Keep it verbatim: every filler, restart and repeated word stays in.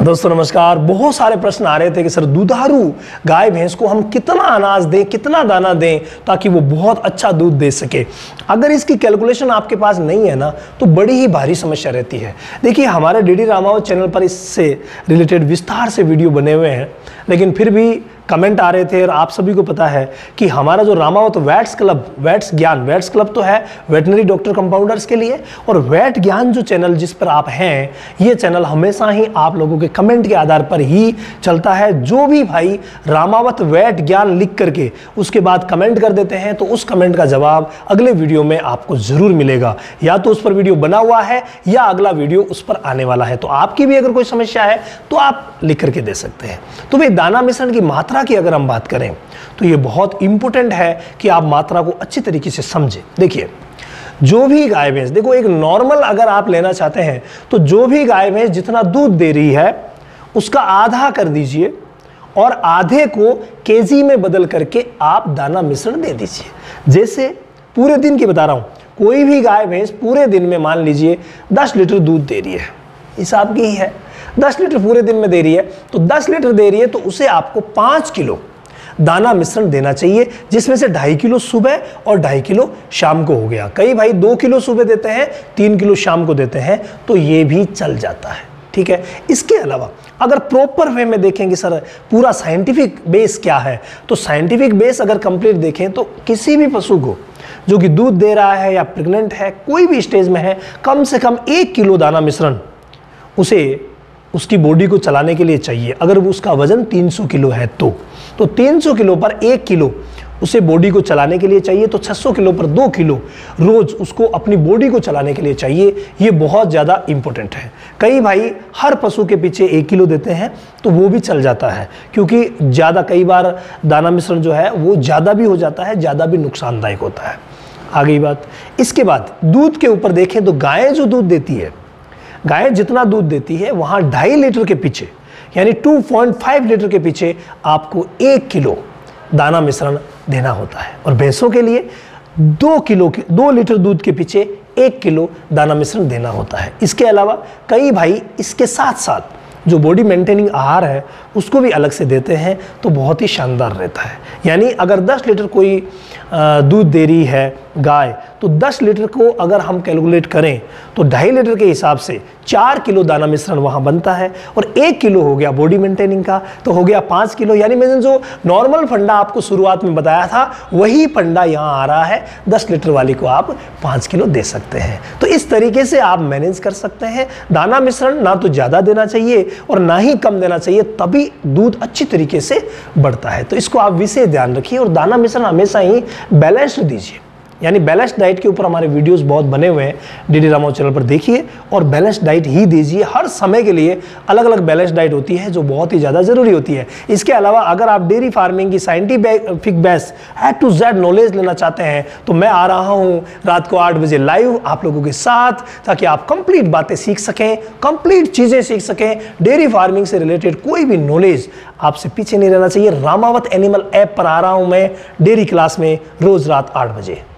दोस्तों नमस्कार। बहुत सारे प्रश्न आ रहे थे कि सर दुधारू गाय भैंस को हम कितना अनाज दें, कितना दाना दें ताकि वो बहुत अच्छा दूध दे सके। अगर इसकी कैलकुलेशन आपके पास नहीं है ना तो बड़ी ही भारी समस्या रहती है। देखिए हमारे डीडी रामावत चैनल पर इससे रिलेटेड विस्तार से वीडियो बने हुए हैं, लेकिन फिर भी कमेंट आ रहे थे और आप सभी को पता है कि हमारा जो रामावत वेट्स क्लब, वेट्स ज्ञान, वेट्स क्लब तो है वेटनरी डॉक्टर कंपाउंडर्स के लिए, और वेट ज्ञान जो चैनल जिस पर आप हैं, ये चैनल हमेशा ही आप लोगों के कमेंट के आधार पर ही चलता है। जो भी भाई रामावत वेट ज्ञान लिख करके उसके बाद कमेंट कर देते हैं तो उस कमेंट का जवाब अगले वीडियो में आपको जरूर मिलेगा। या तो उस पर वीडियो बना हुआ है या अगला वीडियो उस पर आने वाला है। तो आपकी भी अगर कोई समस्या है तो आप लिख करके दे सकते हैं। तो भाई दाना मिश्रण की मात्रा की अगर हम बात करें तो ये बहुत इंपॉर्टेंट है कि आप मात्रा को अच्छी तरीके से समझें। देखिए जो भी गाय भैंस, देखो एक नॉर्मल अगर आप लेना चाहते हैं तो जो भी गाय भैंस जितना दूध दे रही है उसका आधा कर दीजिए और आधे को केजी में बदल करके आप दाना मिश्रण दे दीजिए। जैसे पूरे दिन की बता रहा हूं, कोई भी गाय भैंस पूरे दिन में मान लीजिए दस लीटर दूध दे रही है, हिसाब की ही है, दस लीटर पूरे दिन में दे रही है, तो दस लीटर दे रही है तो उसे आपको पाँच किलो दाना मिश्रण देना चाहिए, जिसमें से ढाई किलो सुबह और ढाई किलो शाम को हो गया। कई भाई दो किलो सुबह देते हैं, तीन किलो शाम को देते हैं, तो ये भी चल जाता है, ठीक है। इसके अलावा अगर प्रॉपर वे में देखेंगे सर पूरा साइंटिफिक बेस क्या है, तो साइंटिफिक बेस अगर कंप्लीट देखें तो किसी भी पशु को जो कि दूध दे रहा है या प्रेग्नेंट है, कोई भी स्टेज में है, कम से कम एक किलो दाना मिश्रण उसे उसकी बॉडी को चलाने के लिए चाहिए। अगर वो उसका वजन तीन सौ किलो है तो तो तीन सौ किलो पर एक किलो उसे बॉडी को चलाने के लिए चाहिए, तो छह सौ किलो पर दो किलो रोज उसको अपनी बॉडी को चलाने के लिए चाहिए। ये बहुत ज़्यादा इंपॉर्टेंट है। कई भाई हर पशु के पीछे एक किलो देते हैं तो वो भी चल जाता है, क्योंकि ज़्यादा कई बार दाना मिश्रण जो है वो ज़्यादा भी हो जाता है, ज़्यादा भी नुकसानदायक होता है। आ गई बात। इसके बाद दूध के ऊपर देखें तो गायें जो दूध देती है, गाय जितना दूध देती है वहाँ ढाई लीटर के पीछे यानी दो पॉइंट पाँच लीटर के पीछे आपको एक किलो दाना मिश्रण देना होता है, और भैंसों के लिए दो किलो के दो लीटर दूध के पीछे एक किलो दाना मिश्रण देना होता है। इसके अलावा कई भाई इसके साथ साथ जो बॉडी मेंटेनिंग आहार है उसको भी अलग से देते हैं, तो बहुत ही शानदार रहता है। यानी अगर दस लीटर कोई दूध दे रही है गाय, तो दस लीटर को अगर हम कैलकुलेट करें तो ढाई लीटर के हिसाब से चार किलो दाना मिश्रण वहाँ बनता है, और एक किलो हो गया बॉडी मेंटेनिंग का, तो हो गया पाँच किलो। यानी मैंने जो नॉर्मल फंडा आपको शुरुआत में बताया था वही फंडा यहाँ आ रहा है, दस लीटर वाली को आप पाँच किलो दे सकते हैं। तो इस तरीके से आप मैनेज कर सकते हैं। दाना मिश्रण ना तो ज़्यादा देना चाहिए और ना ही कम देना चाहिए, तभी दूध अच्छी तरीके से बढ़ता है। तो इसको आप विशेष ध्यान रखिए, और दाना मिश्रण हमेशा ही बैलेंस्ड दीजिए। यानी बैलेंस्ड डाइट के ऊपर हमारे वीडियोस बहुत बने हुए हैं, डीडी रामावत चैनल पर देखिए और बैलेंस्ड डाइट ही दीजिए। हर समय के लिए अलग अलग बैलेंस्ड डाइट होती है जो बहुत ही ज़्यादा ज़रूरी होती है। इसके अलावा अगर आप डेयरी फार्मिंग की scientific base A to Z knowledge लेना चाहते हैं तो मैं आ रहा हूँ रात को आठ बजे लाइव आप लोगों के साथ, ताकि आप कंप्लीट बातें सीख सकें, कंप्लीट चीज़ें सीख सकें। डेयरी फार्मिंग से रिलेटेड कोई भी नॉलेज आपसे पीछे नहीं रहना चाहिए। रामावत एनिमल ऐप पर आ रहा हूँ मैं डेयरी क्लास में रोज़ रात आठ बजे।